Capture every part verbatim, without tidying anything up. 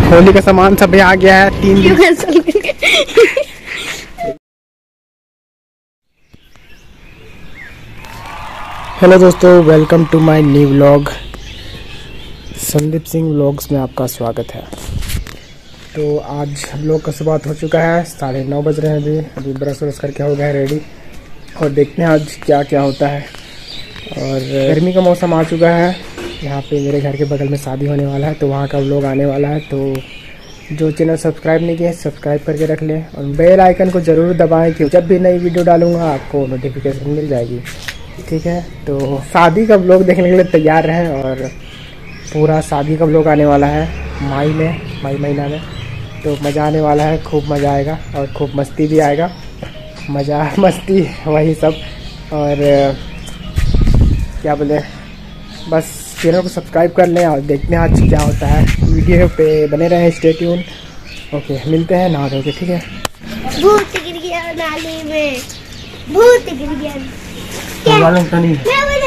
होली का सामान सब आ गया है। तीन दिन हेलो दोस्तों, welcome to my new vlog. Sandeep Singh vlogs में आपका स्वागत है। तो आज हम लोग का सुबह हो चुका है, साढ़े नौ बज रहे हैं। अभी अभी ब्रश व्रश करके हो गया है रेडी, और देखते हैं आज क्या क्या होता है। और गर्मी का मौसम आ चुका है। यहाँ पे मेरे घर के बगल में शादी होने वाला है, तो वहाँ का व्लॉग आने वाला है। तो जो चैनल सब्सक्राइब नहीं किया सब्सक्राइब करके रख लें, और बेल आइकन को ज़रूर दबाएं कि जब भी नई वीडियो डालूंगा आपको नोटिफिकेशन मिल जाएगी। ठीक है, तो शादी का व्लॉग देखने के लिए तैयार रहें। और पूरा शादी का व्लॉग आने वाला है मई में, मई महीना में। तो मज़ा आने वाला है, खूब मज़ा आएगा और खूब मस्ती भी आएगा। मज़ा मस्ती वही सब। और क्या बोले, बस चैनल को सब्सक्राइब कर लें और देखते हैं आज क्या होता है। वीडियो पे बने रहें, स्टे ट्यून। ओके, मिलते हैं नहा धो के। ठीक है। भूत गिर गया नाली में, भूत गिर गया। मालूम तो नहीं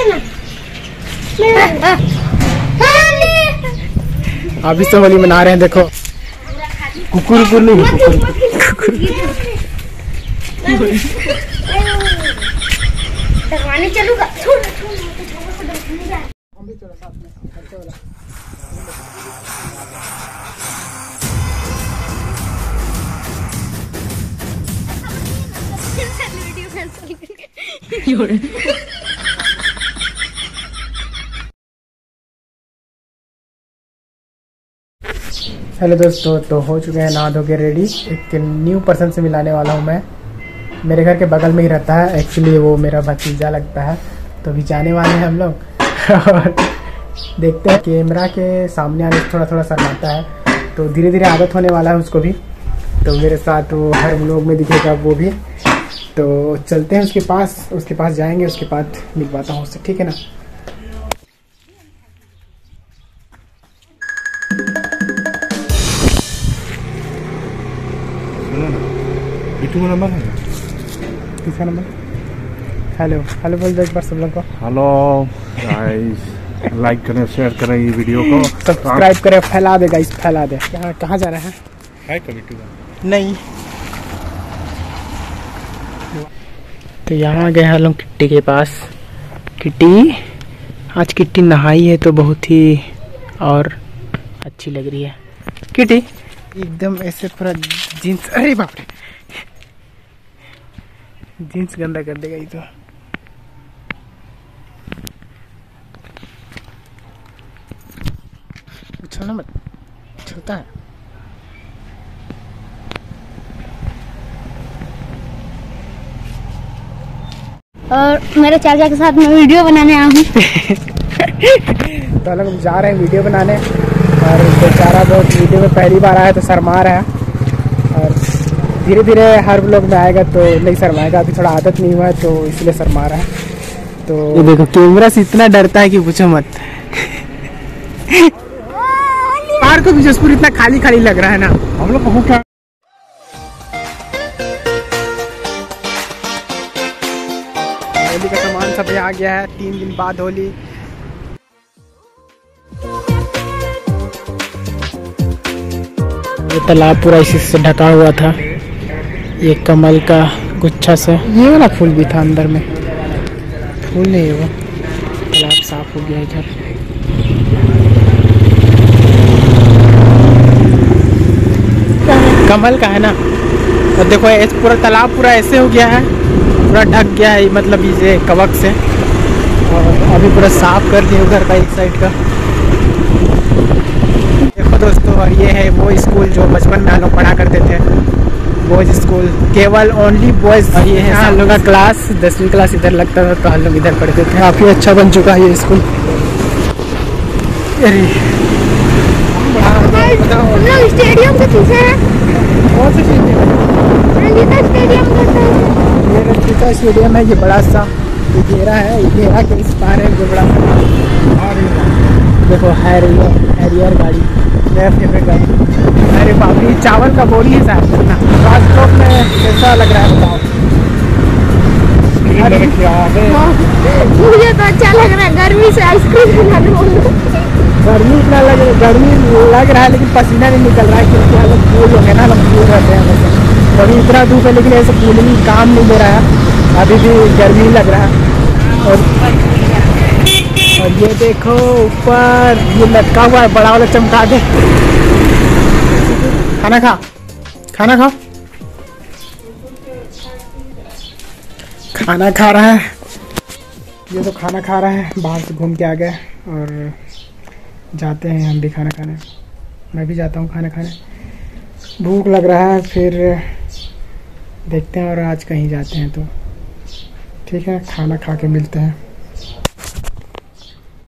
अभी से होली मना रहे हैं। देखो कुकुर कुकुर नहीं डरवाने चलूंगा। हेलो दोस्तों, तो हो चुके हैं नहा धो के रेडी। एक न्यू पर्सन से मिलाने वाला हूँ मैं। मेरे घर के बगल में ही रहता है, एक्चुअली वो मेरा भतीजा लगता है। तो अभी जाने वाले हैं हम लोग। और देखते हैं, कैमरा के सामने आने से थोड़ा थोड़ा शर्माता है, तो धीरे धीरे आदत होने वाला है उसको भी। तो मेरे साथ वो हर व्लॉग में दिखेगा वो भी। तो चलते हैं उसके पास, उसके पास जाएंगे, उसके बाद मिलवाता हूँ उससे। ठीक है ना। नंबर है किसका नंबर? हेलो हेलो बोल दो एक बार सब लोग को। हेलो गाइस, लाइक करें, शेयर करें ये वीडियो को, सब्सक्राइब करें, फैला दे गाइस, फैला दे। यहाँ कहाँ जा रहे हैं? है कभी नहीं। तो यहाँ गए हम लोग किट्टी के पास। किट्टी, आज किट्टी नहाई है तो बहुत ही और अच्छी लग रही है। किट्टी एकदम ऐसे पूरा जीन्स, अरे बाप रे, जीन्स गंदा कर देगा ये तो। छोड़ना मत, छोटा है। और मेरे चाचा के साथ मैं वीडियो बनाने आया हूँ। तो हम लोग जा रहे हैं वीडियो बनाने, और बेचारा बहुत वीडियो में पहली बार आया तो शर्मा रहा है। और धीरे धीरे हर व्लॉग में आएगा तो नहीं शर्माएगा। अभी थोड़ा आदत नहीं हुआ है तो इसलिए शर्मा रहा है। तो ये देखो, कैमरा से इतना डरता है कि पूछो मत। पार्क को बिजसपुर इतना खाली खाली लग रहा है ना। हम लोग को क्या होली का सामान सब आ गया है। तीन दिन बाद होली। ये तालाब पूरा इसी से ढका हुआ था, ये कमल का गुच्छा से। ये वाला फूल भी था अंदर में, फूल नहीं है वो। तालाब साफ हो गया है इधर। कमल का है ना। और देखो ये पूरा तालाब पूरा ऐसे हो गया है, पूरा ढक गया है, मतलब इसे कवक से। और अभी पूरा साफ कर दिया उधर का एक साइड का। देखो दोस्तों, और ये है वो स्कूल जो बचपन में हम लोग पढ़ा करते थे, बॉयज स्कूल, केवल ओनली बॉयज। और ये है हम लोग का क्लास, दसवीं क्लास इधर लगता था, तो हम लोग इधर पढ़ते थे। काफ़ी अच्छा बन चुका है ये स्कूल। अरे हम लोग स्टेडियम के पीछे हैं। कौन सा स्टेडियम? रंजीता स्टेडियम कहते हैं। ये रंजीता स्टेडियम है, ये बड़ा सा ये घेरा है। ये घेरा के इस पार है जो बड़ा सा। और देखो हैरियर हैरियर गाड़ी, मेरा फेवरेट गाड़ी। अरे बाप रे, चावल का बोरी है साहब। राजकोट में कैसा लग रहा है बताओ। मेरे ख्याल है मुझे तो अच्छा लग रहा है, गर्मी से आइसक्रीम खिलाने वाला। गर्मी इतना लग गर्मी लग रहा है लेकिन पसीना नहीं निकल रहा है क्योंकि हम लोग कूल हो गए ना, हम कूल रहते हैं वैसे। अभी इतना धूप है लेकिन ऐसे कूलिंग काम नहीं दे रहा है, अभी भी गर्मी लग रहा है। और, और ये देखो ऊपर ये लटका हुआ है बड़ा वाला चमका दे। खाना खा, खाना खा, खाना खा रहा है। ये तो खाना खा रहा है, बाहर से घूम के आ गए और जाते हैं हम भी खाना खाने। मैं भी जाता हूँ खाना खाने, भूख लग रहा है, फिर देखते हैं और आज कहीं जाते हैं तो ठीक है, खाना खा के मिलते हैं।